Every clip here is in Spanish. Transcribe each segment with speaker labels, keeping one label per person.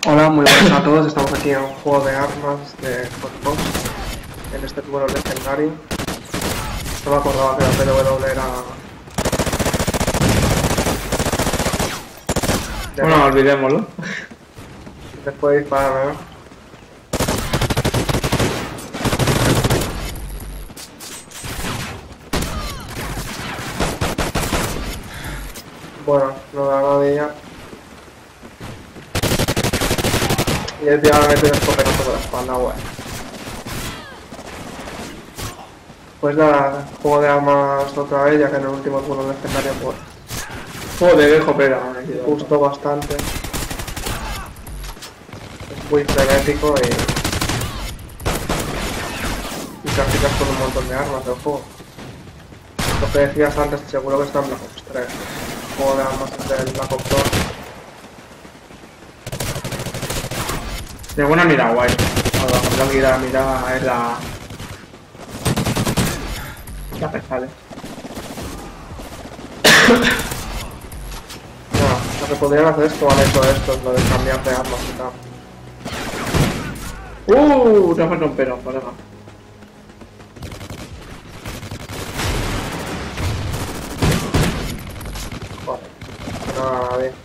Speaker 1: Hola, muy buenas a todos. Estamos aquí en un juego de armas de Hotbox, en este duelo legendario. No me acordaba que la PW era...
Speaker 2: Bueno, olvidémoslo.
Speaker 1: Después de dispararme, ¿no? Bueno, no da rodilla. Y el tío me mete un escopetazo por la espalda, bueno. Pues nada, juego de armas otra vez, ya que en el último duelo legendario pues
Speaker 2: Joder, el jopera.
Speaker 1: me gustó bastante. Es muy frenético y practicas con un montón de armas del juego. Lo que decías antes, seguro que está en Black Ops 3. El juego de armas es del Black Ops 2.
Speaker 2: Tengo una mira guay. Ahora, la mira es la que sale.
Speaker 1: No, lo que podrían hacer es como han hecho esto, lo de cambiar de armas y tal.
Speaker 2: Te ha faltado un pelo, colega.
Speaker 1: Joder, nada bien.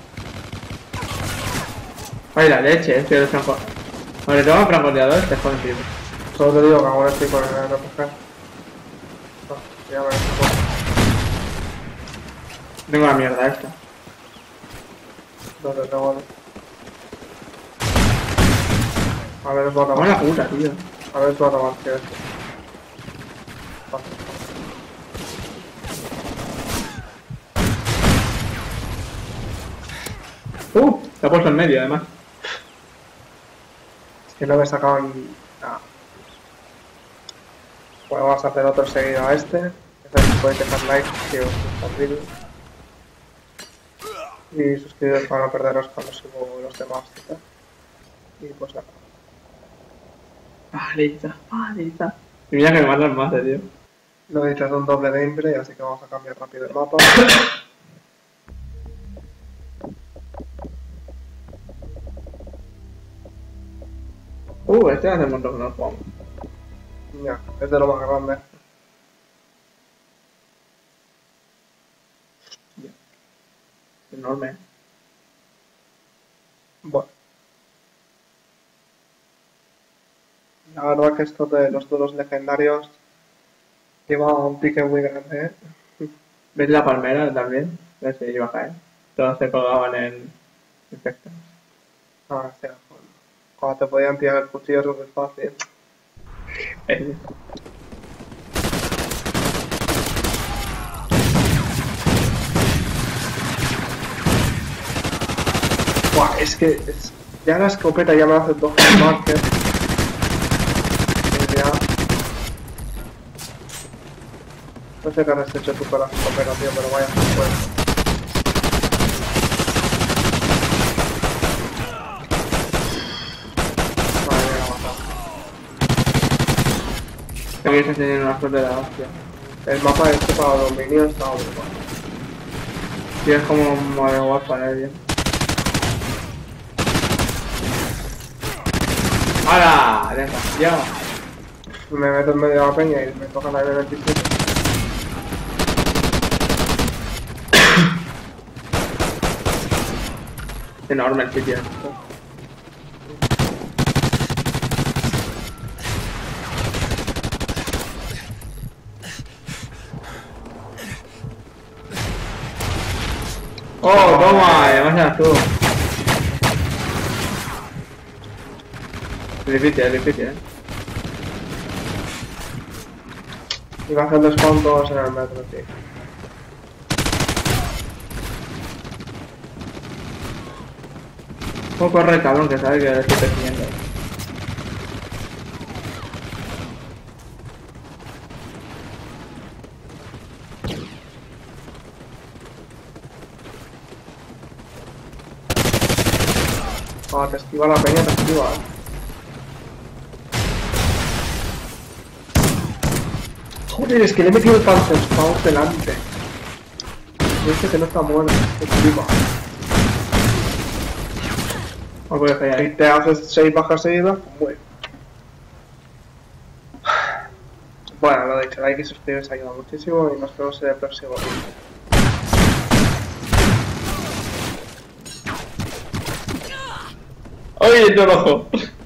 Speaker 2: Ay, la leche, tío, de franco. Vale, tengo francotirador, te joden, tío.
Speaker 1: Solo te digo que ahora estoy con el RPG. No, ya me lo
Speaker 2: Tengo la mierda esta.
Speaker 1: ¿Dónde tengo? A ver, os voy a
Speaker 2: Vamos a la
Speaker 1: tomar.
Speaker 2: puta, tío.
Speaker 1: A ver, os voy a tomar, tío, esto.
Speaker 2: Se ha puesto en medio, además.
Speaker 1: Es que no me he sacado ni nada. Bueno, vamos a hacer otro seguido a este. Podéis dejar like si os gusta el vídeo. Y suscribiros para no perderos cuando subo los demás y tal. Y pues nada.
Speaker 2: Palita. Y mira que me matan más, tío.
Speaker 1: Lo he dicho, es un doble gameplay, así que vamos a cambiar rápido el mapa.
Speaker 2: Este hace un montón que no lo jugamos.
Speaker 1: Ya, es de lo más grande.
Speaker 2: Enorme.
Speaker 1: Bueno. La verdad que esto de los duelos legendarios lleva un pique muy grande, ¿eh?
Speaker 2: ¿Ves la palmera también? Ya se iba a caer. Todos se colgaban en efectos.
Speaker 1: Ah, hostia, joder. Cuando te podían tirar el cuchillo es súper fácil. Buah, es que ya la escopeta ya me hace dos marques. Ya. No sé qué has hecho tú con la escopeta, tío, pero vaya, pues. Madre mía, me ha matado.
Speaker 2: Creo que está teniendo una suerte de la hostia.
Speaker 1: El mapa este para dominio está muy bueno.
Speaker 2: Sí, es como un Modern Warfare, tío. ¡Hala! Desgraciado.
Speaker 1: Me meto en medio de la peña y me tocan la M27.
Speaker 2: Es enorme el sitio. ¡Oh, toma! Además eras tú. Es difícil,
Speaker 1: Iba a hacer descuentos en el metro, tío.
Speaker 2: Un poco corre, cabrón, que sabe que le estoy persiguiendo.
Speaker 1: Cuando te esquiva la peña, te esquiva, ¿eh? Joder, es que le he metido el Panzer Spout delante. Me dice que no está muerto, que flipa.
Speaker 2: O puede fallar.
Speaker 1: Si te haces 6 bajas seguidas, pues muere. Bueno, lo dicho, hay que suscribirse, ayuda muchísimo y nos vemos en el próximo vídeo.
Speaker 2: ¡Oye, tu ojo!